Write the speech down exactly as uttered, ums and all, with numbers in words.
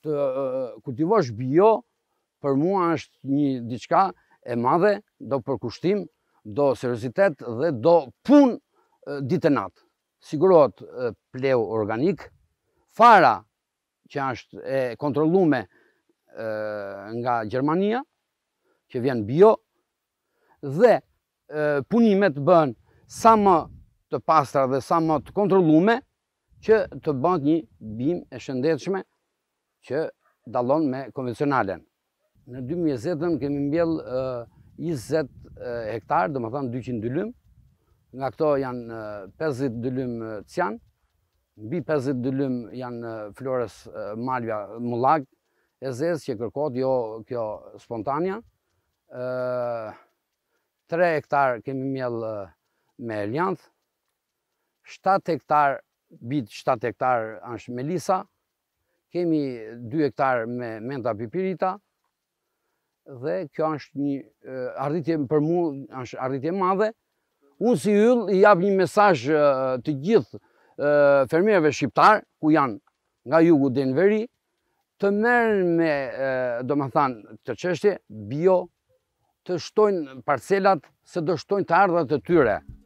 të kultivosh bio, për mua është një diçka e madhe, do përkushtim, do seriozitet dhe do punë ditë e natë. Sigurohet pleu organik, fara që është e kontrollume nga Gjermania, që vjen bio, dhe punimet bën sa më të pastra dhe sa më të kontrollume, që të bëhet një bimë e shëndetshme që dallon me konvencionalen. Në dy mijë e njëzet kemi mbjell njëzet hektar, dhe më thënë dyqind dylym, nga këto janë pesëdhjetë dylym cian, mbi pesëdhjetë dylym janë Flores Malvja mullag e zezë që kërkohet, jo kjo spontania. tre hektar kemi mbjell me elianth, shtatë hektar, bit shtatë hektar është melisa, kemi dy hektar me menta pipirita, dhe kjo është një arritje për mua, është arritje madhe. Unë si yll i jap një mesazh të gjithë fermerëve shqiptar, ku janë nga jugu deri në veri, të merren me, domethënë, këtë çështje bio, të shtojnë parcelat, se do shtojnë të ardhurat e tyre.